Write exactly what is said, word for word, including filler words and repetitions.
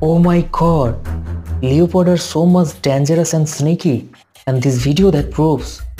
Oh my god, leopard are so much dangerous and sneaky, and this video that proves.